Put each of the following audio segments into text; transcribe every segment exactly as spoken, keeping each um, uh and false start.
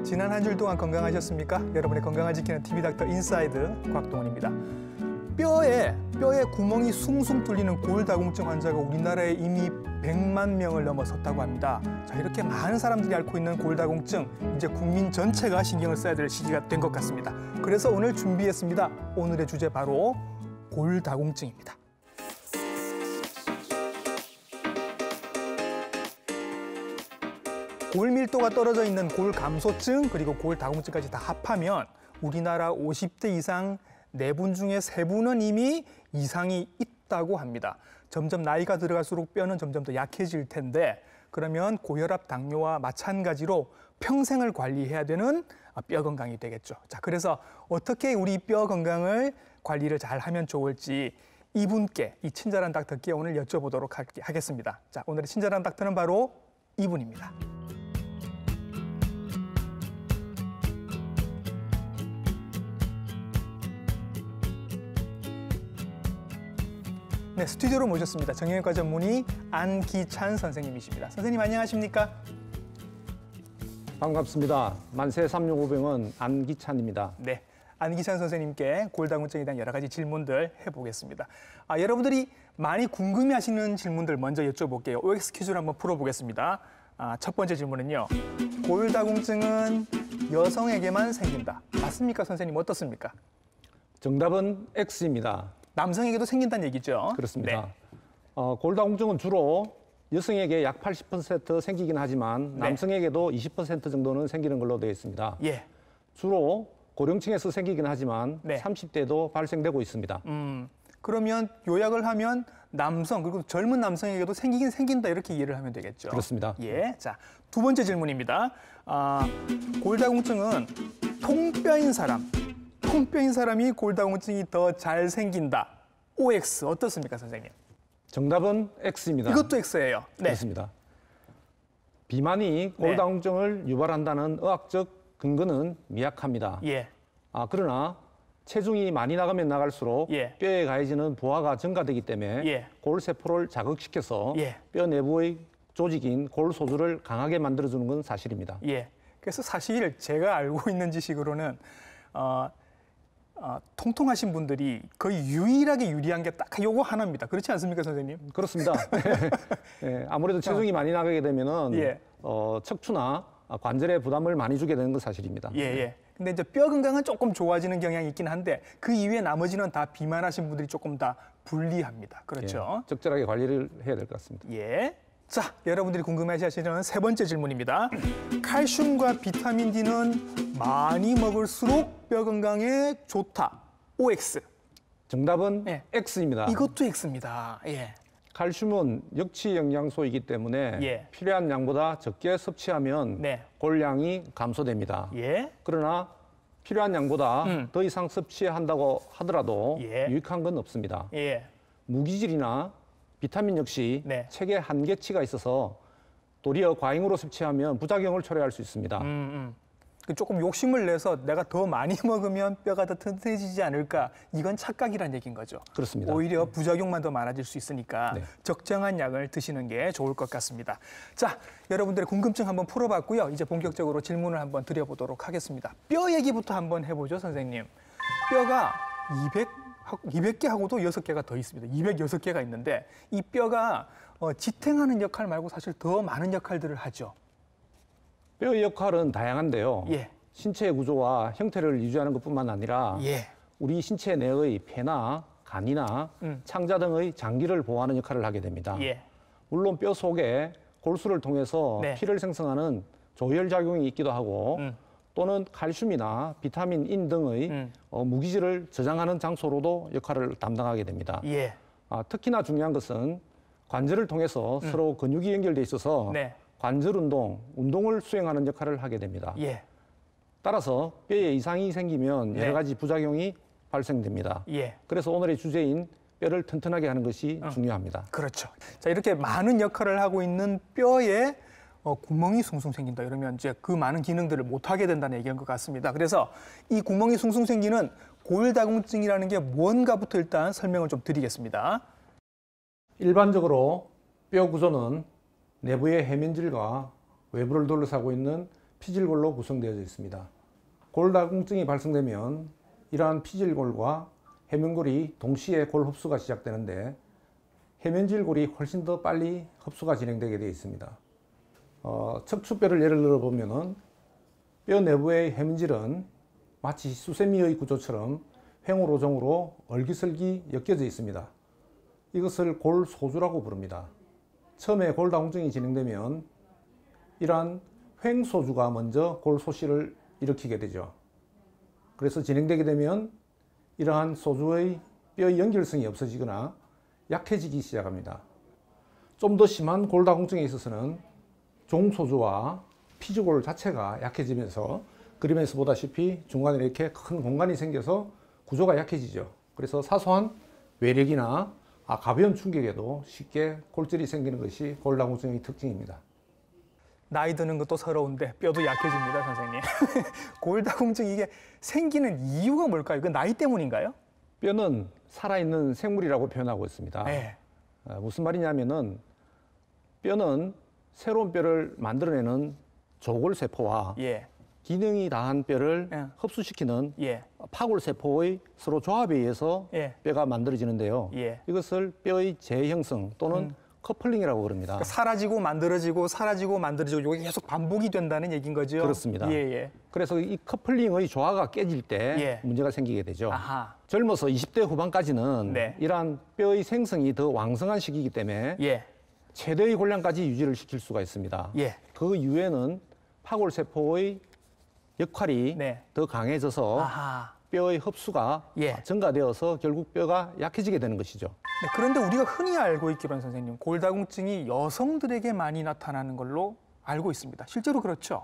지난 한 주 동안 건강하셨습니까? 여러분의 건강을 지키는 티비 닥터 인사이드 곽동원입니다. 뼈에 뼈에 구멍이 숭숭 뚫리는 골다공증 환자가 우리나라에 이미 백만 명을 넘어섰다고 합니다. 자, 이렇게 많은 사람들이 앓고 있는 골다공증, 이제 국민 전체가 신경을 써야 될 시기가 된 것 같습니다. 그래서 오늘 준비했습니다. 오늘의 주제 바로 골다공증입니다. 골 밀도가 떨어져 있는 골감소증 그리고 골다공증까지 다 합하면 우리나라 오십 대 이상 네 분 중에 세 분은 이미 이상이 있다고 합니다. 점점 나이가 들어갈수록 뼈는 점점 더 약해질 텐데 그러면 고혈압, 당뇨와 마찬가지로 평생을 관리해야 되는 뼈 건강이 되겠죠. 자, 그래서 어떻게 우리 뼈 건강을 관리를 잘 하면 좋을지 이분께, 이 친절한 닥터께 오늘 여쭤보도록 하겠습니다. 자, 오늘의 친절한 닥터는 바로 이분입니다. 네, 스튜디오로 모셨습니다. 정형외과 전문의 안기찬 선생님이십니다. 선생님 안녕하십니까? 반갑습니다. 만세 삼육오병원 안기찬입니다. 네, 안기찬 선생님께 골다공증에 대한 여러 가지 질문들 해보겠습니다. 아, 여러분들이 많이 궁금해하시는 질문들 먼저 여쭤볼게요. 오엑스 퀴즈를 한번 풀어보겠습니다. 아, 첫 번째 질문은요. 골다공증은 여성에게만 생긴다. 맞습니까, 선생님? 어떻습니까? 정답은 X입니다. 남성에게도 생긴다는 얘기죠? 그렇습니다. 네. 어, 골다공증은 주로 여성에게 약 팔십 퍼센트 생기긴 하지만 네. 남성에게도 이십 퍼센트 정도는 생기는 걸로 되어 있습니다. 예. 주로 고령층에서 생기긴 하지만 네. 삼십 대도 발생되고 있습니다. 음, 그러면 요약을 하면 남성 그리고 젊은 남성에게도 생기긴 생긴다 이렇게 이해를 하면 되겠죠? 그렇습니다. 예. 자, 두 번째 질문입니다. 아, 골다공증은 통뼈인 사람, 통뼈인 사람이 골다공증이 더 잘 생긴다. 오엑스 어떻습니까, 선생님? 정답은 X입니다. 이것도 X예요. 네. 그렇습니다. 비만이 골다공증을 네. 유발한다는 의학적 근거는 미약합니다. 예. 아, 그러나 체중이 많이 나가면 나갈수록 예. 뼈에 가해지는 부하가 증가되기 때문에 예. 골세포를 자극시켜서 예. 뼈 내부의 조직인 골소주를 강하게 만들어주는 건 사실입니다. 예. 그래서 사실 제가 알고 있는 지식으로는 어, 어, 통통하신 분들이 거의 유일하게 유리한 게 딱 요거 하나입니다. 그렇지 않습니까, 선생님? 그렇습니다. 예, 아무래도 체중이 많이 나가게 되면은 예. 어, 척추나 관절에 부담을 많이 주게 되는 건 사실입니다. 예, 예. 근데 이제 뼈 건강은 조금 좋아지는 경향이 있긴 한데 그 이외에 나머지는 다 비만하신 분들이 조금 다 불리합니다. 그렇죠? 예, 적절하게 관리를 해야 될 것 같습니다. 예. 자, 여러분들이 궁금해하시는 세 번째 질문입니다. 칼슘과 비타민 D는 많이 먹을수록 뼈 건강에 좋다. 오엑스. 정답은 예. X입니다. 이것도 X입니다. 예. 칼슘은 역치 영양소이기 때문에 예. 필요한 양보다 적게 섭취하면 네. 골량이 감소됩니다. 예. 그러나 필요한 양보다 음. 더 이상 섭취한다고 하더라도 예. 유익한 건 없습니다. 예. 무기질이나 비타민 역시 네. 체계 한계치가 있어서 도리어 과잉으로 섭취하면 부작용을 초래할 수 있습니다. 음, 음. 조금 욕심을 내서 내가 더 많이 먹으면 뼈가 더 튼튼해지지 않을까, 이건 착각이란 얘기인 거죠. 그렇습니다. 오히려 부작용만 더 많아질 수 있으니까 네. 적정한 약을 드시는 게 좋을 것 같습니다. 자, 여러분들의 궁금증 한번 풀어봤고요. 이제 본격적으로 질문을 한번 드려보도록 하겠습니다. 뼈 얘기부터 한번 해보죠, 선생님. 뼈가 이백, 이백 개하고도 여섯 개가 더 있습니다. 이백육 개가 있는데 이 뼈가 어, 지탱하는 역할 말고 사실 더 많은 역할들을 하죠. 뼈의 역할은 다양한데요. 예. 신체의 구조와 형태를 유지하는 것뿐만 아니라 예. 우리 신체 내의 폐나 간이나 음. 창자 등의 장기를 보호하는 역할을 하게 됩니다. 예. 물론 뼈 속에 골수를 통해서 네. 피를 생성하는 조혈 작용이 있기도 하고 음. 또는 칼슘이나 비타민 인 등의 음. 어, 무기질을 저장하는 장소로도 역할을 담당하게 됩니다. 예. 아, 특히나 중요한 것은 관절을 통해서 음. 서로 근육이 연결돼 있어서 네. 관절 운동, 운동을 수행하는 역할을 하게 됩니다. 예. 따라서 뼈에 이상이 생기면 네. 여러 가지 부작용이 발생됩니다. 예. 그래서 오늘의 주제인 뼈를 튼튼하게 하는 것이 어. 중요합니다. 그렇죠. 자, 이렇게 많은 역할을 하고 있는 뼈에 어, 구멍이 숭숭 생긴다 이러면 이제 그 많은 기능들을 못 하게 된다는 얘기인 것 같습니다. 그래서 이 구멍이 숭숭 생기는 골다공증이라는 게 뭔가부터 일단 설명을 좀 드리겠습니다. 일반적으로 뼈 구조는 내부의 해면질과 외부를 둘러싸고 있는 피질골로 구성되어 있습니다. 골다공증이 발생되면 이러한 피질골과 해면골이 동시에 골 흡수가 시작되는데 해면질골이 훨씬 더 빨리 흡수가 진행되게 되어 있습니다. 어, 척추뼈를 예를 들어 보면은 뼈 내부의 해면질은 마치 수세미의 구조처럼 횡오로종으로 얼기설기 엮여져 있습니다. 이것을 골소주라고 부릅니다. 처음에 골다공증이 진행되면 이러한 횡소주가 먼저 골소실을 일으키게 되죠. 그래서 진행되게 되면 이러한 소주의 뼈 연결성이 없어지거나 약해지기 시작합니다. 좀 더 심한 골다공증에 있어서는 종소주와 피지골 자체가 약해지면서 그림에서 보다시피 중간에 이렇게 큰 공간이 생겨서 구조가 약해지죠. 그래서 사소한 외력이나 아, 가벼운 충격에도 쉽게 골절이 생기는 것이 골다공증의 특징입니다. 나이 드는 것도 서러운데 뼈도 약해집니다, 선생님. 골다공증 이게 생기는 이유가 뭘까요? 그 나이 때문인가요? 뼈는 살아있는 생물이라고 표현하고 있습니다. 네. 어, 무슨 말이냐면은 뼈는 새로운 뼈를 만들어내는 조골세포와 예. 기능이 다한 뼈를 예. 흡수시키는 예. 파골세포의 서로 조합에 의해서 예. 뼈가 만들어지는데요. 예. 이것을 뼈의 재형성 또는 음. 커플링이라고 그럽니다. 그러니까 사라지고 만들어지고 사라지고 만들어지고 이게 계속 반복이 된다는 얘기인 거죠? 그렇습니다. 예, 예. 그래서 이 커플링의 조화가 깨질 때 예. 문제가 생기게 되죠. 아하. 젊어서 이십 대 후반까지는 네. 이러한 뼈의 생성이 더 왕성한 시기이기 때문에 예. 최대의 골량까지 유지를 시킬 수가 있습니다. 예. 그 이후에는 파골세포의 역할이 네. 더 강해져서 아하. 뼈의 흡수가 예. 증가되어서 결국 뼈가 약해지게 되는 것이죠. 네, 그런데 우리가 흔히 알고 있기로는 선생님, 골다공증이 여성들에게 많이 나타나는 걸로 알고 있습니다. 실제로 그렇죠?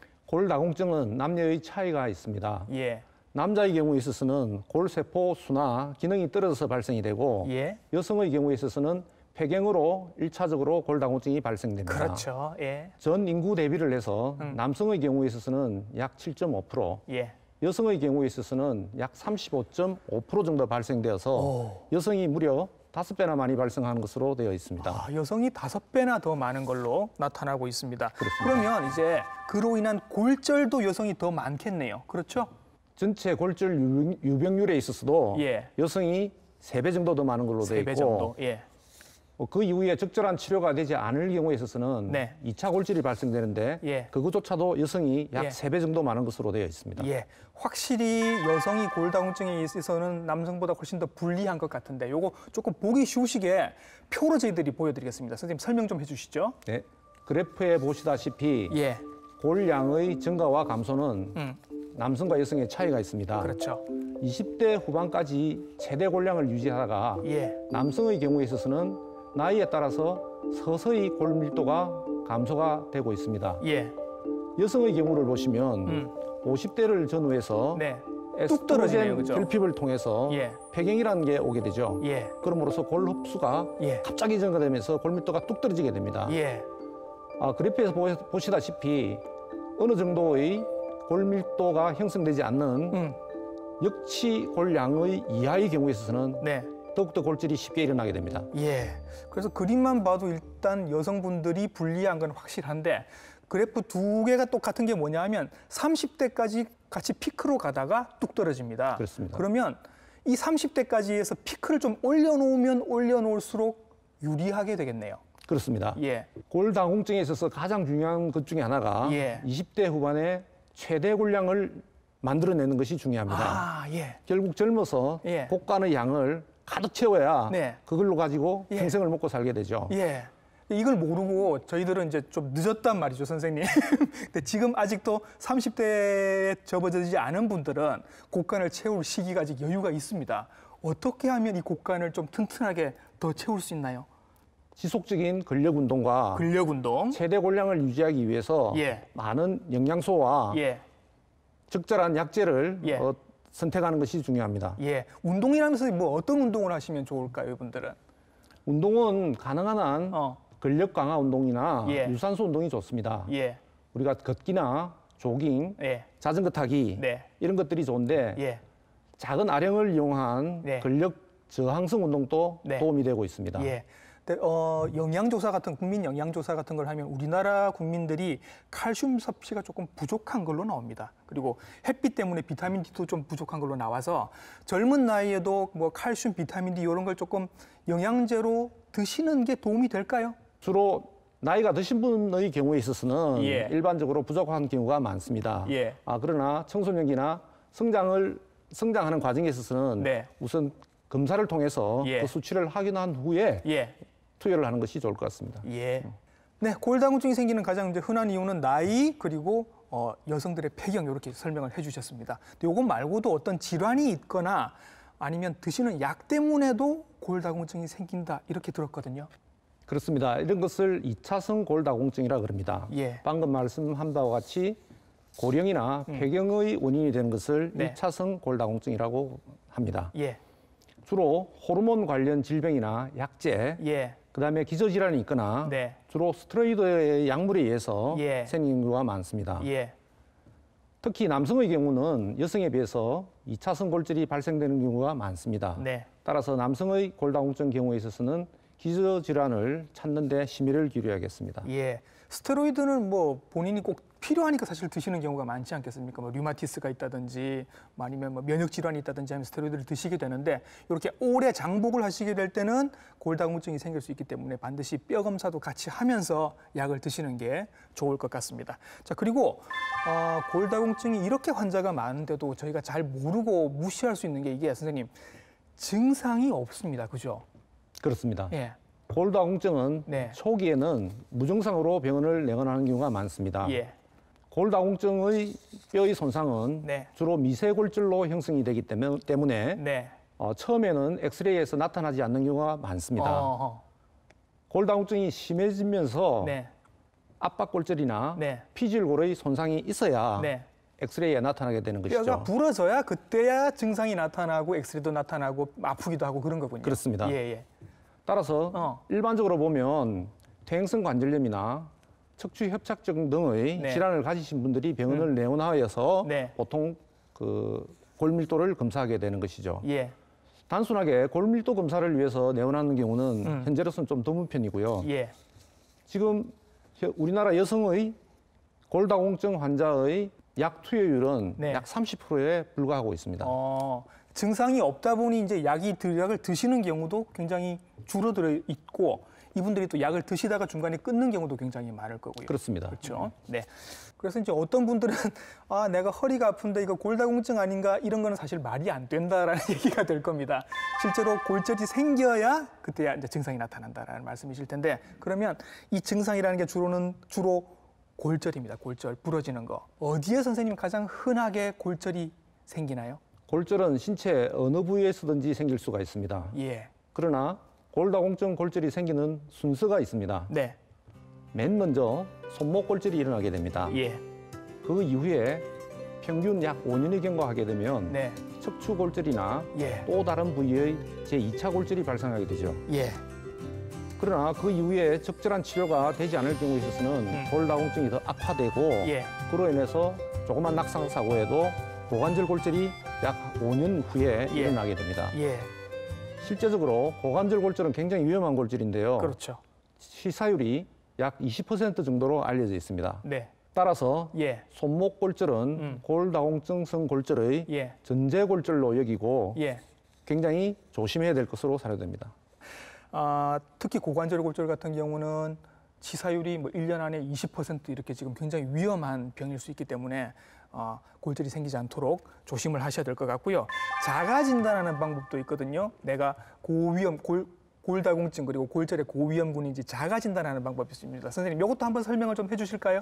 골다공증은 남녀의 차이가 있습니다. 예. 남자의 경우에 있어서는 골세포 수나 기능이 떨어져서 발생이 되고 예. 여성의 경우에 있어서는 폐경으로 일차적으로 골다공증이 발생됩니다. 그렇죠. 예. 전 인구 대비를 해서 음. 남성의 경우에 있어서는 약 칠 점 오 퍼센트, 예. 여성의 경우에 있어서는 약 삼십오 점 오 퍼센트 정도 발생되어서 오. 여성이 무려 다섯 배나 많이 발생하는 것으로 되어 있습니다. 아, 여성이 다섯 배나 더 많은 걸로 나타나고 있습니다. 그렇습니다. 그러면 이제 그로 인한 골절도 여성이 더 많겠네요. 그렇죠? 전체 골절 유- 유병률에 있어서도 예. 여성이 세 배 정도 더 많은 걸로 되어 세 있고 배 정도. 예. 어, 그 이후에 적절한 치료가 되지 않을 경우에 있어서는 네. 이 차 골절이 발생되는데 예. 그것조차도 여성이 약 예. 세 배 정도 많은 것으로 되어 있습니다. 예. 확실히 여성이 골다공증에 있어서는 남성보다 훨씬 더 불리한 것 같은데 요거 조금 보기 쉬우시게 표로 저희들이 보여드리겠습니다. 선생님 설명 좀 해주시죠. 네. 그래프에 보시다시피 예. 골량의 증가와 감소는 음. 남성과 여성의 차이가 있습니다. 그렇죠. 이십 대 후반까지 최대 골량을 유지하다가 예. 남성의 경우에 있어서는 나이에 따라서 서서히 골 밀도가 감소가 되고 있습니다. 예. 여성의 경우를 보시면 음. 오십 대를 전후해서 네. 뚝 떨어지네요, 에스트로겐 그죠? 결핍을 통해서 예. 폐경이라는 게 오게 되죠. 예. 그럼으로써 골 흡수가 예. 갑자기 증가되면서 골 밀도가 뚝 떨어지게 됩니다. 예. 아, 그래프에서 보- 보시다시피 어느 정도의 골 밀도가 형성되지 않는 음. 역치 골량의 이하의 경우에 있어서는 네. 더욱더 골절이 쉽게 일어나게 됩니다. 예. 그래서 그림만 봐도 일단 여성분들이 불리한 건 확실한데 그래프 두 개가 똑같은 게 뭐냐 하면 삼십 대까지 같이 피크로 가다가 뚝 떨어집니다. 그렇습니다. 그러면 이 삼십 대까지에서 피크를 좀 올려놓으면 올려놓을수록 유리하게 되겠네요. 그렇습니다. 예. 골다공증에 있어서 가장 중요한 것 중에 하나가 예. 이십 대 후반에 최대 골량을 만들어내는 것이 중요합니다. 아, 예. 결국 젊어서 예. 곡간의 양을 가득 채워야 네. 그걸로 가지고 예. 평생을 먹고 살게 되죠. 예. 이걸 모르고 저희들은 이제 좀 늦었단 말이죠, 선생님. 근데 지금 아직도 삼십 대에 접어들지 않은 분들은 곡간을 채울 시기가 아직 여유가 있습니다. 어떻게 하면 이 곡간을 좀 튼튼하게 더 채울 수 있나요? 지속적인 근력 운동과 근력 운동. 최대 골량을 유지하기 위해서 예. 많은 영양소와 예. 적절한 약재를 예. 어, 선택하는 것이 중요합니다. 예. 운동이라면서 뭐 어떤 운동을 하시면 좋을까요, 이분들은? 운동은 가능한 한 어. 근력 강화 운동이나 예. 유산소 운동이 좋습니다. 예. 우리가 걷기나 조깅, 예. 자전거 타기 네. 이런 것들이 좋은데 예. 작은 아령을 이용한 네. 근력 저항성 운동도 네. 도움이 되고 있습니다. 예. 어, 영양조사 같은 국민 영양조사 같은 걸 하면 우리나라 국민들이 칼슘 섭취가 조금 부족한 걸로 나옵니다. 그리고 햇빛 때문에 비타민 D도 좀 부족한 걸로 나와서 젊은 나이에도 뭐 칼슘, 비타민 D 이런 걸 조금 영양제로 드시는 게 도움이 될까요? 주로 나이가 드신 분의 경우에 있어서는 예. 일반적으로 부족한 경우가 많습니다. 예. 아, 그러나 청소년기나 성장을 성장하는 과정에 있어서는 네. 우선 검사를 통해서 예. 그 수치를 확인한 후에 예. 투여를 하는 것이 좋을 것 같습니다. 예. 네, 골다공증이 생기는 가장 이제 흔한 이유는 나이 그리고 어, 여성들의 폐경 이렇게 설명을 해주셨습니다. 근데 이것 말고도 어떤 질환이 있거나 아니면 드시는 약 때문에도 골다공증이 생긴다 이렇게 들었거든요. 그렇습니다. 이런 것을 이차성 골다공증이라 그럽니다. 예. 방금 말씀한 바와 같이 고령이나 폐경의 원인이 되는 것을 네. 이차성 골다공증이라고 합니다. 예. 주로 호르몬 관련 질병이나 약제, 예. 그다음에 기저질환이 있거나 네. 주로 스테로이드의 약물에 의해서 예. 생기는 경우가 많습니다. 예. 특히 남성의 경우는 여성에 비해서 이차성 골절이 발생되는 경우가 많습니다. 네. 따라서 남성의 골다공증 경우에 있어서는 기저질환을 찾는 데 심의를 기울여야겠습니다. 예. 스테로이드는 뭐 본인이 꼭 필요하니까 사실 드시는 경우가 많지 않겠습니까? 뭐 류마티스가 있다든지 뭐 아니면 뭐 면역 질환이 있다든지 하면 스테로이드를 드시게 되는데 이렇게 오래 장복을 하시게 될 때는 골다공증이 생길 수 있기 때문에 반드시 뼈 검사도 같이 하면서 약을 드시는 게 좋을 것 같습니다. 자, 그리고 어, 골다공증이 이렇게 환자가 많은데도 저희가 잘 모르고 무시할 수 있는 게 이게 선생님 증상이 없습니다. 그죠? 그렇습니다. 예. 골다공증은 네. 초기에는 무증상으로 병원을 내원하는 경우가 많습니다. 예. 골다공증의 뼈의 손상은 네. 주로 미세골절로 형성이 되기 때문에 네. 어, 처음에는 엑스레이에서 나타나지 않는 경우가 많습니다. 어허. 골다공증이 심해지면서 네. 압박골절이나 네. 피질골의 손상이 있어야 네. 엑스레이에 나타나게 되는 것이죠. 뼈가 부러져야 그때야 증상이 나타나고 엑스레이도 나타나고 아프기도 하고 그런 거군요. 그렇습니다. 예, 예. 따라서 어. 일반적으로 보면 퇴행성 관절염이나 척추 협착증 등의 네. 질환을 가지신 분들이 병원을 내원하여서 네. 보통 그 골밀도를 검사하게 되는 것이죠. 예. 단순하게 골밀도 검사를 위해서 내원하는 경우는 음. 현재로서는 좀 드문 편이고요. 예. 지금 혀- 우리나라 여성의 골다공증 환자의 약 투여율은 네. 약 삼십 퍼센트에 불과하고 있습니다. 어, 증상이 없다 보니 이제 약이 드- 약을 드시는 경우도 굉장히 줄어들어 있고 이분들이 또 약을 드시다가 중간에 끊는 경우도 굉장히 많을 거고요. 그렇습니다. 그렇죠. 네. 그래서 이제 어떤 분들은 아 내가 허리가 아픈데 이거 골다공증 아닌가 이런 거는 사실 말이 안 된다라는 얘기가 될 겁니다. 실제로 골절이 생겨야 그때야 이제 증상이 나타난다라는 말씀이실 텐데 그러면 이 증상이라는 게 주로는 주로 골절입니다. 골절 부러지는 거 어디에 선생님 가장 흔하게 골절이 생기나요? 골절은 신체 어느 부위에서든지 생길 수가 있습니다. 예. 그러나 골다공증 골절이 생기는 순서가 있습니다. 네. 맨 먼저 손목 골절이 일어나게 됩니다. 예. 그 이후에 평균 약 오 년이 경과하게 되면 네. 척추 골절이나 예. 또 다른 부위의 제이 차 골절이 발생하게 되죠. 예. 그러나 그 이후에 적절한 치료가 되지 않을 경우에 있어서는 음. 골다공증이 더 악화되고 예. 그로 인해서 조그만 낙상 사고에도 고관절 골절이 약 오 년 후에 예. 일어나게 됩니다. 예. 실제적으로 고관절 골절은 굉장히 위험한 골절인데요. 그렇죠. 치사율이 약 이십 퍼센트 정도로 알려져 있습니다. 네. 따라서 예. 손목 골절은 음. 골다공증성 골절의 예. 전제 골절로 여기고 예. 굉장히 조심해야 될 것으로 사료됩니다. 아, 특히 고관절 골절 같은 경우는 치사율이 뭐 일 년 안에 이십 퍼센트 이렇게 지금 굉장히 위험한 병일 수 있기 때문에 어, 골절이 생기지 않도록 조심을 하셔야 될 것 같고요. 자가 진단하는 방법도 있거든요. 내가 고위험 골 골다공증 그리고 골절의 고위험군인지 자가 진단하는 방법이 있습니다. 선생님, 이것도 한번 설명을 좀 해주실까요?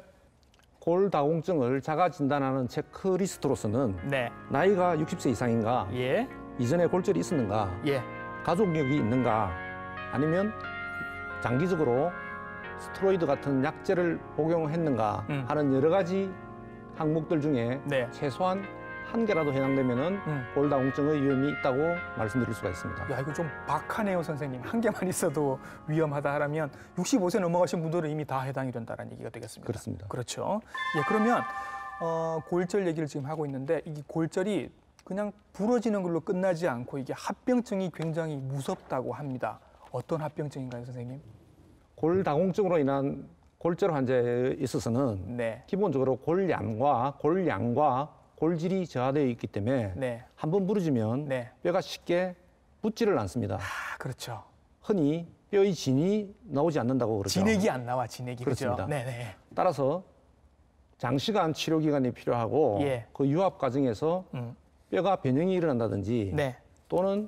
골다공증을 자가 진단하는 체크리스트로서는 네. 나이가 육십 세 이상인가, 예. 이전에 골절이 있었는가, 예. 가족력이 있는가, 아니면 장기적으로 스테로이드 같은 약제를 복용했는가 음. 하는 여러 가지 항목들 중에 네. 최소한 한 개라도 해당되면은 음. 골다공증의 위험이 있다고 말씀드릴 수가 있습니다. 야, 이거 좀 박하네요, 선생님. 한 개만 있어도 위험하다 하라면 육십오 세 넘어가신 분들은 이미 다 해당이 된다는 얘기가 되겠습니다. 그렇습니다. 그렇죠. 예, 그러면 어, 골절 얘기를 지금 하고 있는데 이 골절이 그냥 부러지는 걸로 끝나지 않고 이게 합병증이 굉장히 무섭다고 합니다. 어떤 합병증인가요, 선생님? 골다공증으로 인한 골절 환자에 있어서는 네. 기본적으로 골량과 골량과 골질이 저하되어 있기 때문에 네. 한번 부러지면 네. 뼈가 쉽게 붙지를 않습니다. 아, 그렇죠. 흔히 뼈의 진이 나오지 않는다고 그러죠. 진액이 안 나와, 진액이. 그렇습니다. 그렇죠? 네네. 따라서 장시간 치료 기간이 필요하고 예. 그 유압 과정에서 음. 뼈가 변형이 일어난다든지 네. 또는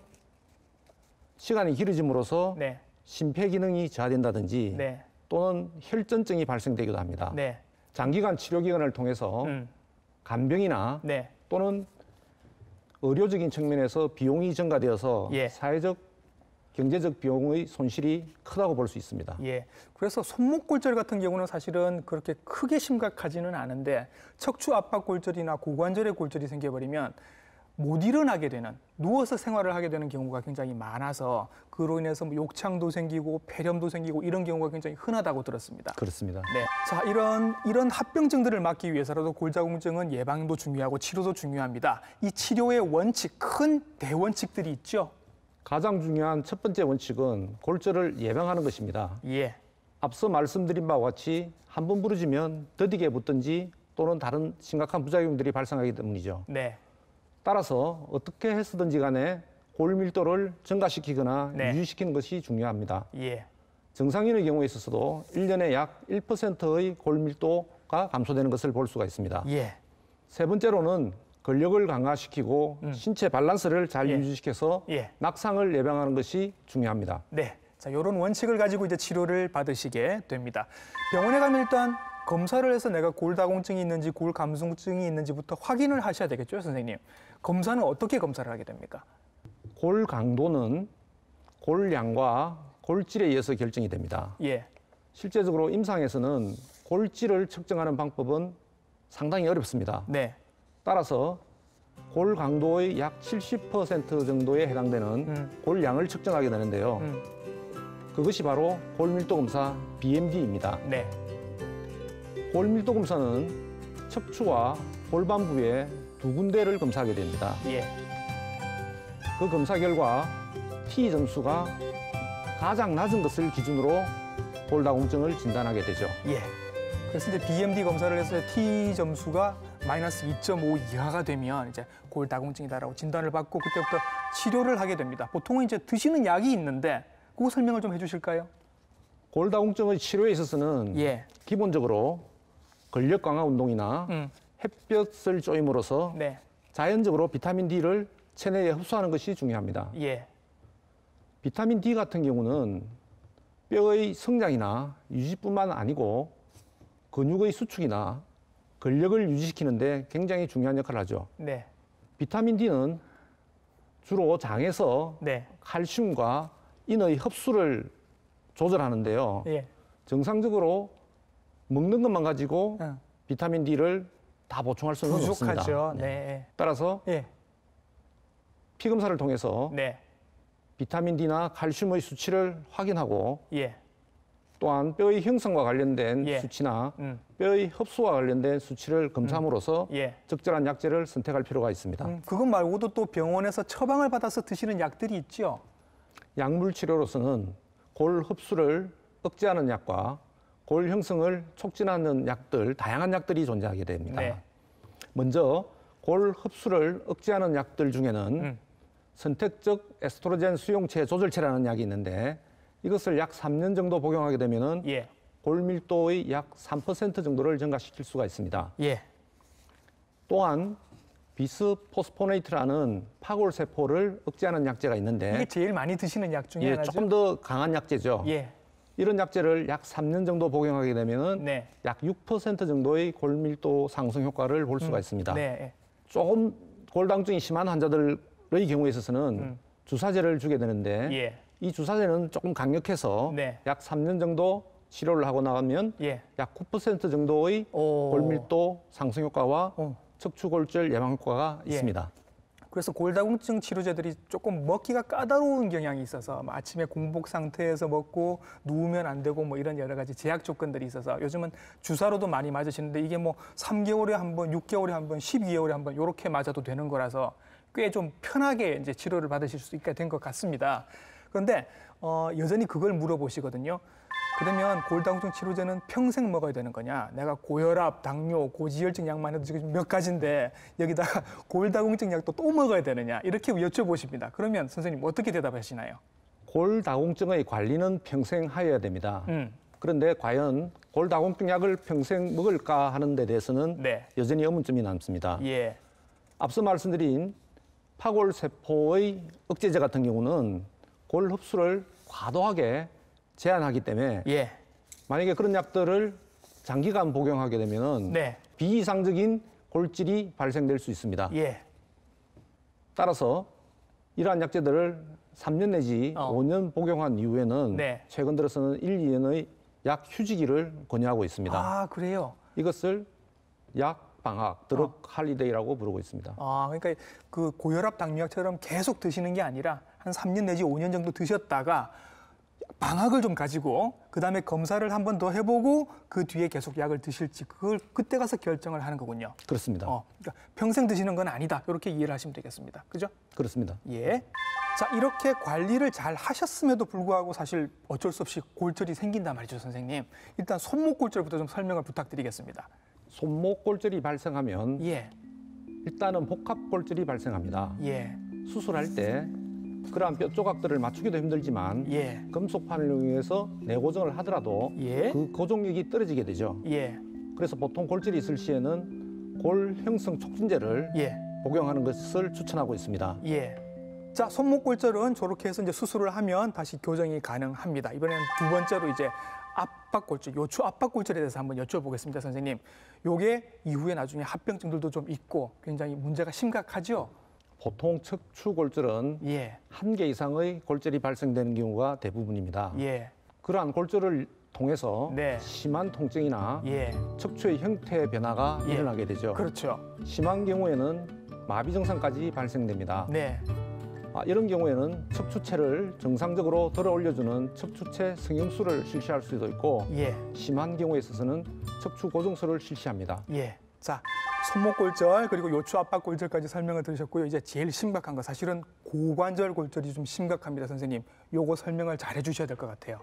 시간이 길어짐으로써 네. 심폐 기능이 저하된다든지 네. 또는 혈전증이 발생되기도 합니다. 네. 장기간 치료 기간을 통해서 음. 간병이나 네. 또는 의료적인 측면에서 비용이 증가되어서 예. 사회적, 경제적 비용의 손실이 크다고 볼 수 있습니다. 예. 그래서 손목골절 같은 경우는 사실은 그렇게 크게 심각하지는 않은데 척추 압박 골절이나 고관절의 골절이 생겨버리면 못 일어나게 되는, 누워서 생활을 하게 되는 경우가 굉장히 많아서 그로 인해서 뭐 욕창도 생기고 폐렴도 생기고 이런 경우가 굉장히 흔하다고 들었습니다. 그렇습니다. 네. 자, 이런 이런 합병증들을 막기 위해서라도 골다공증은 예방도 중요하고 치료도 중요합니다. 이 치료의 원칙, 큰 대원칙들이 있죠. 가장 중요한 첫 번째 원칙은 골절을 예방하는 것입니다. 예. 앞서 말씀드린 바와 같이 한 번 부러지면 더디게 붙든지 또는 다른 심각한 부작용들이 발생하기 때문이죠. 네. 따라서 어떻게 했든지 간에 골 밀도를 증가시키거나 네. 유지시키는 것이 중요합니다. 예. 정상인의 경우에 있어서도 일 년에 약 일 퍼센트의 골 밀도가 감소되는 것을 볼 수가 있습니다. 예. 세 번째로는 근력을 강화시키고 음. 신체 밸런스를 잘 예. 유지시켜서 예. 낙상을 예방하는 것이 중요합니다. 네. 자, 이런 원칙을 가지고 이제 치료를 받으시게 됩니다. 병원에 가면 일단 검사를 해서 내가 골다공증이 있는지 골감소증이 있는지부터 확인을 하셔야 되겠죠, 선생님. 검사는 어떻게 검사를 하게 됩니까? 골 강도는 골량과 골질에 의해서 결정이 됩니다. 예. 실제적으로 임상에서는 골질을 측정하는 방법은 상당히 어렵습니다. 네. 따라서 골 강도의 약 칠십 퍼센트 정도에 해당되는 음. 골량을 측정하게 되는데요. 음. 그것이 바로 골밀도 검사 비엠디입니다. 네. 골밀도 검사는 척추와 골반 부에 두 군데를 검사하게 됩니다. 예. 그 검사 결과 T 점수가 가장 낮은 것을 기준으로 골다공증을 진단하게 되죠. 예. 그래서 이제 비엠디 검사를 해서 T 점수가 마이너스 이 점 오 이하가 되면 이제 골다공증이다라고 진단을 받고 그때부터 치료를 하게 됩니다. 보통은 이제 드시는 약이 있는데 그거 설명을 좀 해주실까요? 골다공증의 치료에 있어서는 예. 기본적으로 근력 강화 운동이나 음. 햇볕을 쬐임으로써 네. 자연적으로 비타민 D를 체내에 흡수하는 것이 중요합니다. 예. 비타민 D 같은 경우는 뼈의 성장이나 유지뿐만 아니고 근육의 수축이나 근력을 유지시키는데 굉장히 중요한 역할을 하죠. 네. 비타민 D는 주로 장에서 네. 칼슘과 인의 흡수를 조절하는데요. 예. 정상적으로 먹는 것만 가지고 응. 비타민 D를 다 보충할 수는 없습니다. 부족하죠. 네. 네. 따라서 예. 피 검사를 통해서 네. 비타민 D나 칼슘의 수치를 확인하고 예. 또한 뼈의 형성과 관련된 예. 수치나 음. 뼈의 흡수와 관련된 수치를 검사함으로써 예. 적절한 약제를 선택할 필요가 있습니다. 음, 그것 말고도 또 병원에서 처방을 받아서 드시는 약들이 있죠. 약물 치료로서는 골 흡수를 억제하는 약과 골 형성을 촉진하는 약들, 다양한 약들이 존재하게 됩니다. 네. 먼저 골 흡수를 억제하는 약들 중에는 음. 선택적 에스트로겐 수용체 조절체라는 약이 있는데 이것을 약 삼 년 정도 복용하게 되면은 예. 골 밀도의 약 삼 퍼센트 정도를 증가시킬 수가 있습니다. 예. 또한 비스포스포네이트라는 파골 세포를 억제하는 약제가 있는데 이게 제일 많이 드시는 약 중에 예, 하나죠. 조금 더 강한 약제죠. 예. 이런 약제를 약 삼 년 정도 복용하게 되면은 네. 약 육 퍼센트 정도의 골 밀도 상승 효과를 볼 수가 있습니다. 네. 조금 골다공증이 심한 환자들의 경우에 있어서는 음. 주사제를 주게 되는데 예. 이 주사제는 조금 강력해서 네. 약 삼 년 정도 치료를 하고 나가면 예. 약 구 퍼센트 정도의 오. 골밀도 상승 효과와 어. 척추골절 예방 효과가 예. 있습니다. 그래서 골다공증 치료제들이 조금 먹기가 까다로운 경향이 있어서 뭐 아침에 공복 상태에서 먹고 누우면 안 되고 뭐 이런 여러 가지 제약 조건들이 있어서 요즘은 주사로도 많이 맞으시는데 이게 뭐 삼 개월에 한 번, 육 개월에 한 번, 십이 개월에 한 번 이렇게 맞아도 되는 거라서 꽤 좀 편하게 이제 치료를 받으실 수 있게 된 것 같습니다. 그런데 어, 여전히 그걸 물어보시거든요. 그러면 골다공증 치료제는 평생 먹어야 되는 거냐? 내가 고혈압, 당뇨, 고지혈증 약만 해도 지금 몇 가지인데 여기다가 골다공증 약도 또 먹어야 되느냐? 이렇게 여쭤보십니다. 그러면 선생님 어떻게 대답하시나요? 골다공증의 관리는 평생 하여야 됩니다. 음. 그런데 과연 골다공증 약을 평생 먹을까 하는 데 대해서는 네. 여전히 의문점이 남습니다. 예. 앞서 말씀드린 파골세포의 억제제 같은 경우는 골 흡수를 과도하게 제한하기 때문에 예. 만약에 그런 약들을 장기간 복용하게 되면 네. 비이상적인 골질이 발생될 수 있습니다. 예. 따라서 이러한 약제들을 삼 년 내지 어. 오 년 복용한 이후에는 네. 최근 들어서는 일, 이 년의 약 휴지기를 권유하고 있습니다. 아, 그래요? 이것을 약 방학, 드럭 할리데이라고 부르고 있습니다. 아, 그러니까 그 고혈압 당뇨약처럼 계속 드시는 게 아니라 한 삼 년 내지 오 년 정도 드셨다가 방학을 좀 가지고 그다음에 검사를 한 번 더 해보고 그 뒤에 계속 약을 드실지 그걸 그때 가서 결정을 하는 거군요. 그렇습니다. 어, 그러니까 평생 드시는 건 아니다. 이렇게 이해를 하시면 되겠습니다. 그죠? 그렇습니다. 예. 자, 이렇게 관리를 잘 하셨음에도 불구하고 사실 어쩔 수 없이 골절이 생긴단 말이죠, 선생님. 일단 손목 골절부터 좀 설명을 부탁드리겠습니다. 손목 골절이 발생하면 예. 일단은 복합 골절이 발생합니다. 예. 수술할 때 그러한 뼈 조각들을 맞추기도 힘들지만 예. 금속판을 이용해서 내고정을 하더라도 예. 그 고정력이 떨어지게 되죠. 예. 그래서 보통 골절이 있을 시에는 골 형성 촉진제를 예. 복용하는 것을 추천하고 있습니다. 예. 자, 손목 골절은 저렇게 해서 이제 수술을 하면 다시 교정이 가능합니다. 이번에는 두 번째로 이제 압박 골절, 요추 압박 골절에 대해서 한번 여쭤보겠습니다, 선생님. 요게 이후에 나중에 합병증들도 좀 있고 굉장히 문제가 심각하죠? 보통 척추 골절은 예. 한 개 이상의 골절이 발생되는 경우가 대부분입니다. 예. 그러한 골절을 통해서 네. 심한 통증이나 예. 척추의 형태 변화가 예. 일어나게 되죠. 그렇죠. 심한 경우에는 마비 증상까지 발생됩니다. 네. 아, 이런 경우에는 척추체를 정상적으로 들어 올려주는 척추체 성형수를 실시할 수도 있고 예. 심한 경우에 있어서는 척추 고정술을 실시합니다. 예. 자, 손목 골절 그리고 요추 압박 골절까지 설명을 들으셨고요. 이제 제일 심각한 거 사실은 고관절 골절이 좀 심각합니다, 선생님. 요거 설명을 잘 해주셔야 될 것 같아요.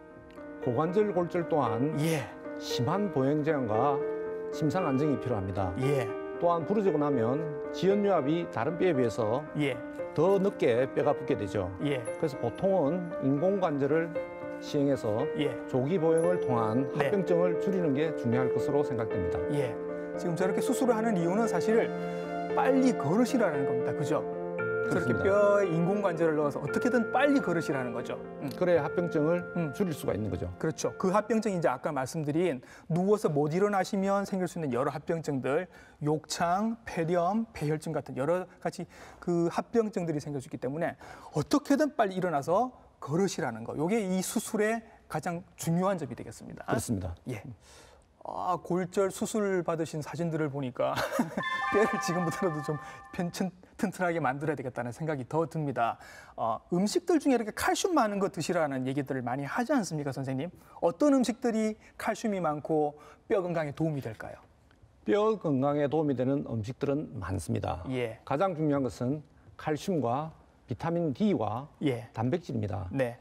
고관절 골절 또한 예. 심한 보행 제한과 심상 안정이 필요합니다. 예. 또한 부러지고 나면 지연유압이 다른 뼈에 비해서 예. 더 늦게 뼈가 붙게 되죠. 예. 그래서 보통은 인공관절을 시행해서 예. 조기 보행을 통한 네. 합병증을 줄이는 게 중요할 것으로 생각됩니다. 예. 지금 저렇게 수술을 하는 이유는 사실 빨리 걸으시라는 겁니다. 그죠? 저렇게 그렇습니다. 뼈에 인공관절을 넣어서 어떻게든 빨리 걸으시라는 거죠. 음. 그래야 합병증을 음. 줄일 수가 있는 거죠. 그렇죠. 그 합병증이 이제 아까 말씀드린 누워서 못 일어나시면 생길 수 있는 여러 합병증들, 욕창, 폐렴, 폐혈증 같은 여러 가지 그 합병증들이 생길 수 있기 때문에 어떻게든 빨리 일어나서 걸으시라는 거. 이게 이 수술의 가장 중요한 점이 되겠습니다. 그렇습니다. 예. 아, 골절 수술 받으신 사진들을 보니까 뼈를 지금부터라도 좀 편천, 튼튼하게 만들어야 되겠다는 생각이 더 듭니다. 어, 음식들 중에 이렇게 칼슘 많은 거 드시라는 얘기들을 많이 하지 않습니까, 선생님? 어떤 음식들이 칼슘이 많고 뼈 건강에 도움이 될까요? 뼈 건강에 도움이 되는 음식들은 많습니다. 예. 가장 중요한 것은 칼슘과 비타민 D와 예. 단백질입니다. 네.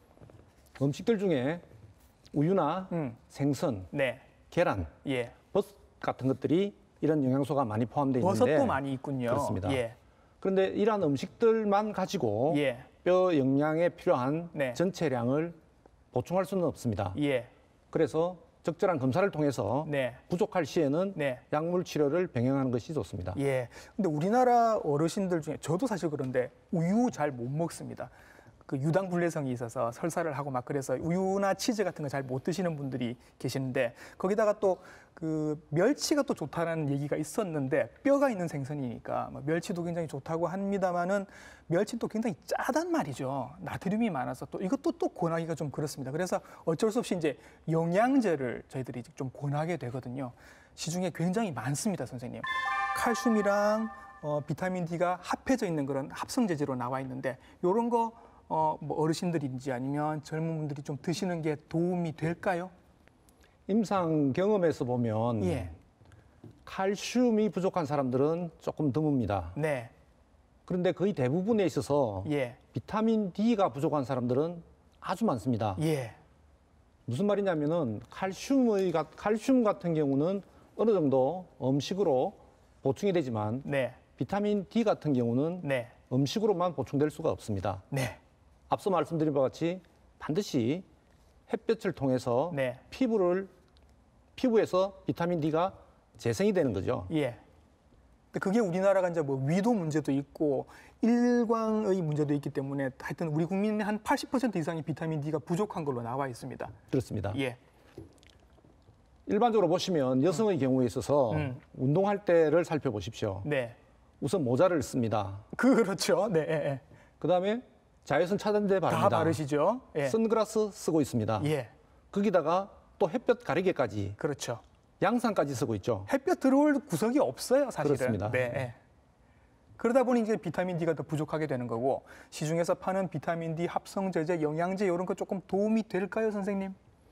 음식들 중에 우유나 음. 생선, 네. 계란, 예. 버섯 같은 것들이 이런 영양소가 많이 포함되어 있는데 버섯도 많이 있군요. 그렇습니다. 예. 그런데 이러한 음식들만 가지고 예. 뼈 영양에 필요한 네. 전체량을 보충할 수는 없습니다. 예. 그래서 적절한 검사를 통해서 네. 부족할 시에는 네. 약물 치료를 병행하는 것이 좋습니다. 예. 근데 우리나라 어르신들 중에 저도 사실 그런데 우유 잘 못 먹습니다. 그 유당 불내성이 있어서 설사를 하고 막 그래서 우유나 치즈 같은 거 잘 못 드시는 분들이 계시는데 거기다가 또 그 멸치가 또 좋다는 얘기가 있었는데 뼈가 있는 생선이니까 뭐 멸치도 굉장히 좋다고 합니다만은 멸치도 굉장히 짜단 말이죠. 나트륨이 많아서 또 이것도 또 권하기가 좀 그렇습니다. 그래서 어쩔 수 없이 이제 영양제를 저희들이 좀 권하게 되거든요. 시중에 굉장히 많습니다, 선생님. 칼슘이랑 어, 비타민 D가 합해져 있는 그런 합성 제제로 나와 있는데 이런 거 어, 뭐 어르신들인지 아니면 젊은 분들이 좀 드시는 게 도움이 될까요? 임상 경험에서 보면 예. 칼슘이 부족한 사람들은 조금 드뭅니다. 네. 그런데 거의 대부분에 있어서 예. 비타민 D가 부족한 사람들은 아주 많습니다. 예. 무슨 말이냐면은 칼슘의 칼슘 같은 경우는 어느 정도 음식으로 보충이 되지만 네. 비타민 D 같은 경우는 네. 음식으로만 보충될 수가 없습니다. 네. 앞서 말씀드린 바와 같이 반드시 햇볕을 통해서 네. 피부를 피부에서 비타민 D가 재생이 되는 거죠. 예. 근데 그게 우리나라가 이제 뭐 위도 문제도 있고 일광의 문제도 있기 때문에 하여튼 우리 국민의 한 팔십 퍼센트 이상이 비타민 D가 부족한 걸로 나와 있습니다. 그렇습니다. 예. 일반적으로 보시면 여성의 경우에 있어서 음. 운동할 때를 살펴보십시오. 네. 우선 모자를 씁니다. 그렇죠. 네. 예, 예. 그다음에 자외선 차단제 바릅니다. 다 바르시죠? 예. 선글라스 쓰고 있습니다. 예. 거기다가 또 햇볕 가리개까지 그렇죠. 양산까지 쓰고 있죠. 햇볕 들어올 구석이 없어요, 사실은. 그렇습니다. 네. 예. 그러다 보니 이제 비타민 D가 더 부족하게 되는 거고 시중에서 파는 비타민 D 합성 제제, 영양제 이런 거 조금 도움이 될까요, 선생님?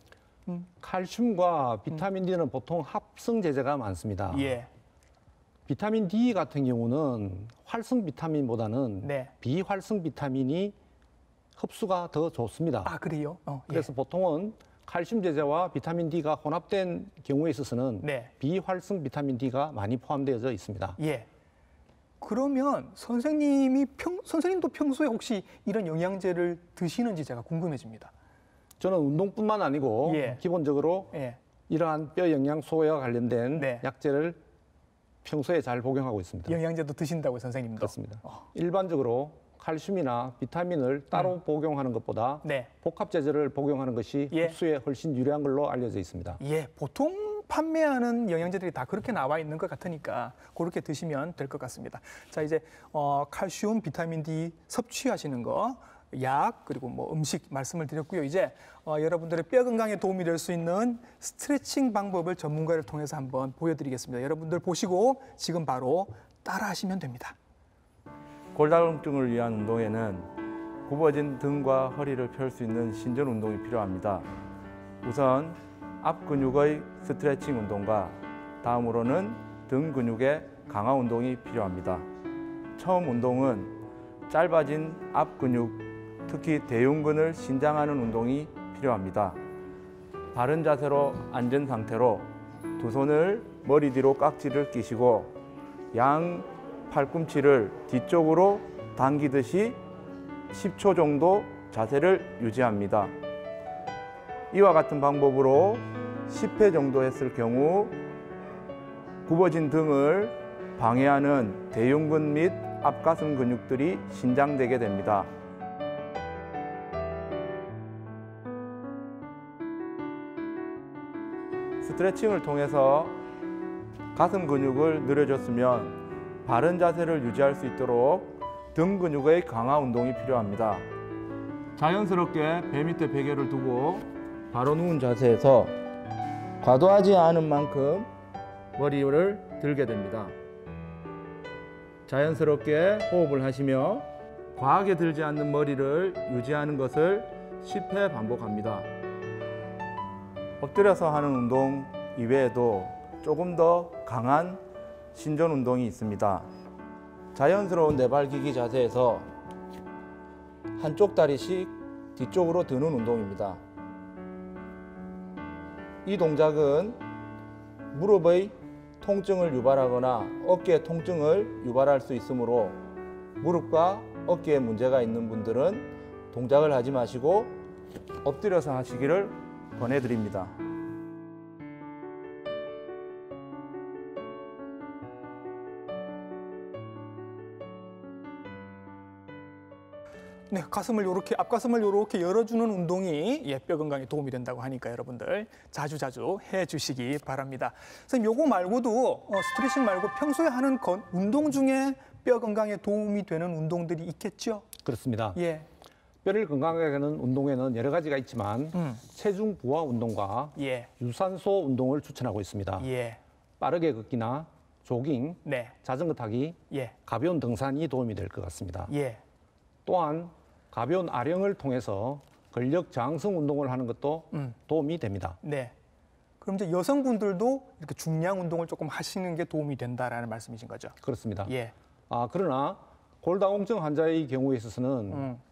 칼슘과 비타민 D는 보통 합성 제제가 많습니다. 예. 비타민 D 같은 경우는 활성 비타민보다는 네. 비활성 비타민이 흡수가 더 좋습니다. 아, 그래요? 어, 예. 그래서 보통은 칼슘 제제와 비타민 D가 혼합된 경우에 있어서는 네. 비활성 비타민 D가 많이 포함되어 있습니다. 예. 그러면 선생님이 평, 선생님도 평소에 혹시 이런 영양제를 드시는지 제가 궁금해집니다. 저는 운동뿐만 아니고 예. 기본적으로 예. 이러한 뼈 영양소와 관련된 네. 약제를 평소에 잘 복용하고 있습니다. 영양제도 드신다고 선생님도? 그렇습니다. 어. 일반적으로 칼슘이나 비타민을 따로 복용하는 것보다 네. 복합 제제를 복용하는 것이 예. 흡수에 훨씬 유리한 걸로 알려져 있습니다. 예, 보통 판매하는 영양제들이 다 그렇게 나와 있는 것 같으니까 그렇게 드시면 될 것 같습니다. 자, 이제 어, 칼슘, 비타민 D 섭취하시는 거, 약 그리고 뭐 음식 말씀을 드렸고요. 이제 어, 여러분들의 뼈 건강에 도움이 될 수 있는 스트레칭 방법을 전문가를 통해서 한번 보여드리겠습니다. 여러분들 보시고 지금 바로 따라하시면 됩니다. 골다공증을 위한 운동에는 굽어진 등과 허리를 펼 수 있는 신전 운동이 필요합니다. 우선 앞 근육의 스트레칭 운동과 다음으로는 등 근육의 강화 운동이 필요합니다. 처음 운동은 짧아진 앞 근육, 특히 대흉근을 신장하는 운동이 필요합니다. 바른 자세로 앉은 상태로 두 손을 머리 뒤로 깍지를 끼시고 양 팔꿈치를 뒤쪽으로 당기듯이 십 초 정도 자세를 유지합니다. 이와 같은 방법으로 십 회 정도 했을 경우 굽어진 등을 방해하는 대흉근 및 앞가슴 근육들이 신장되게 됩니다. 스트레칭을 통해서 가슴 근육을 늘려줬으면 바른 자세를 유지할 수 있도록 등 근육의 강화 운동이 필요합니다. 자연스럽게 배 밑에 베개를 두고 바로 누운 자세에서 과도하지 않은 만큼 머리를 들게 됩니다. 자연스럽게 호흡을 하시며 과하게 들지 않는 머리를 유지하는 것을 십 회 반복합니다. 엎드려서 하는 운동 이외에도 조금 더 강한 신전 운동이 있습니다. 자연스러운 내발기기 자세에서 한쪽 다리씩 뒤쪽으로 드는 운동입니다. 이 동작은 무릎의 통증을 유발하거나 어깨 통증을 유발할 수 있으므로 무릎과 어깨에 문제가 있는 분들은 동작을 하지 마시고 엎드려서 하시기를 권해드립니다. 네, 가슴을 요렇게 앞가슴을 요렇게 열어주는 운동이 예, 뼈 건강에 도움이 된다고 하니까 여러분들 자주 자주 해주시기 바랍니다. 선생님, 요거 말고도 어, 스트레칭 말고 평소에 하는 건, 운동 중에 뼈 건강에 도움이 되는 운동들이 있겠죠? 그렇습니다. 예, 뼈를 건강하게 하는 운동에는 여러 가지가 있지만 음, 체중 부하 운동과 예, 유산소 운동을 추천하고 있습니다. 예, 빠르게 걷기나 조깅, 네, 자전거 타기, 예, 가벼운 등산이 도움이 될 것 같습니다. 예, 또한 가벼운 아령을 통해서 근력 저항성 운동을 하는 것도 음, 도움이 됩니다. 네. 그럼 이제 여성분들도 이렇게 중량 운동을 조금 하시는 게 도움이 된다라는 말씀이신 거죠? 그렇습니다. 예, 아, 그러나 골다공증 환자의 경우에 있어서는 음,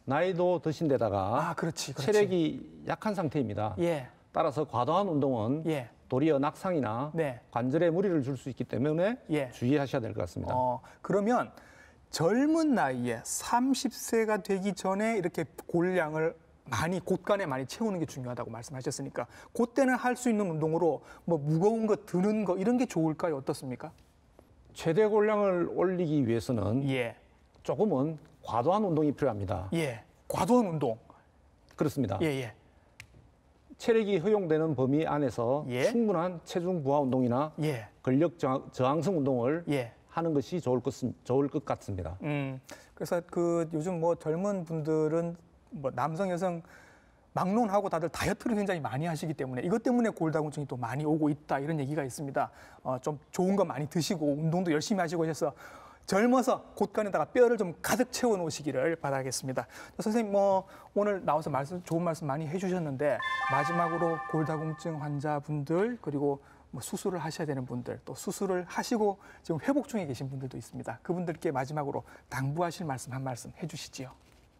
나이도 드신 데다가 아, 그렇지, 그렇지. 체력이 약한 상태입니다. 예, 따라서 과도한 운동은 예, 도리어 낙상이나 네. 관절에 무리를 줄 수 있기 때문에 예. 주의하셔야 될 것 같습니다. 어, 그러면 젊은 나이에 삼십 세가 되기 전에 이렇게 골량을 많이 곳간에 많이 채우는 게 중요하다고 말씀하셨으니까 그때는 할 수 있는 운동으로 뭐 무거운 거 드는 거 이런 게 좋을까요? 어떻습니까? 최대 골량을 올리기 위해서는 예, 조금은 과도한 운동이 필요합니다. 예, 과도한 운동. 그렇습니다. 예, 예, 체력이 허용되는 범위 안에서 예. 충분한 체중 부하 운동이나 예, 근력 저항, 저항성 운동을 예. 하는 것이 좋을 것, 좋을 것 같습니다. 음, 그래서 그 요즘 뭐 젊은 분들은 뭐 남성, 여성 막론하고 다들 다이어트를 굉장히 많이 하시기 때문에 이것 때문에 골다공증이 또 많이 오고 있다 이런 얘기가 있습니다. 어, 좀 좋은 거 많이 드시고 운동도 열심히 하시고 하셔서 젊어서 곳간에다가 뼈를 좀 가득 채워 놓으시기를 바라겠습니다. 선생님 뭐 오늘 나와서 말씀 좋은 말씀 많이 해주셨는데 마지막으로 골다공증 환자분들 그리고 뭐 수술을 하셔야 되는 분들 또 수술을 하시고 지금 회복 중에 계신 분들도 있습니다. 그분들께 마지막으로 당부하실 말씀 한 말씀 해주시지요.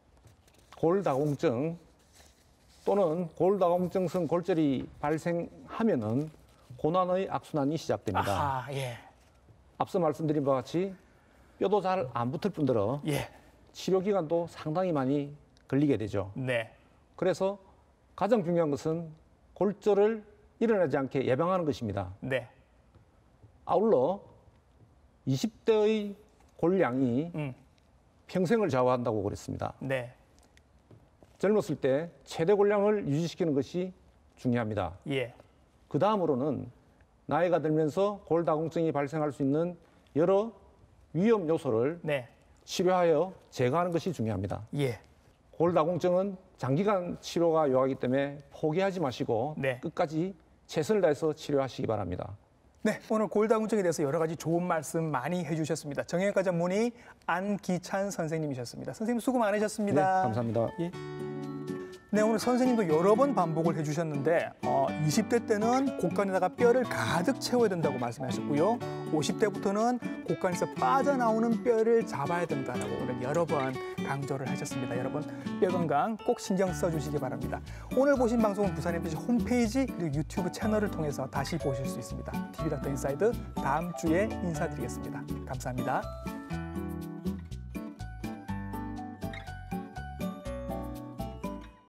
골다공증 또는 골다공증성 골절이 발생하면은 고난의 악순환이 시작됩니다. 아하, 예, 앞서 말씀드린 바와 같이 뼈도 잘 안 붙을 뿐더러 예, 치료 기간도 상당히 많이 걸리게 되죠. 네, 그래서 가장 중요한 것은 골절을 일어나지 않게 예방하는 것입니다. 네, 아울러 이십 대의 골량이 음, 평생을 좌우한다고 그랬습니다. 네, 젊었을 때 최대 골량을 유지시키는 것이 중요합니다. 예, 그 다음으로는 나이가 들면서 골다공증이 발생할 수 있는 여러 위험 요소를 네, 치료하여 제거하는 것이 중요합니다. 예, 골다공증은 장기간 치료가 요하기 때문에 포기하지 마시고 네. 끝까지 최선을 다해서 치료하시기 바랍니다. 네, 오늘 골다공증에 대해서 여러 가지 좋은 말씀 많이 해주셨습니다. 정형외과 전문의 안기찬 선생님이셨습니다. 선생님 수고 네, 많으셨습니다. 감사합니다. 예. 네, 오늘 선생님도 여러 번 반복을 해주셨는데 어, 이십 대 때는 곳간에다가 뼈를 가득 채워야 된다고 말씀하셨고요. 오십 대부터는 곳간에서 빠져나오는 뼈를 잡아야 된다고 오늘 여러 번 강조를 하셨습니다. 여러분 뼈 건강 꼭 신경 써주시기 바랍니다. 오늘 보신 방송은 부산 엠비씨 홈페이지 그리고 유튜브 채널을 통해서 다시 보실 수 있습니다. 티비 닥터 인사이드 다음 주에 인사드리겠습니다. 감사합니다.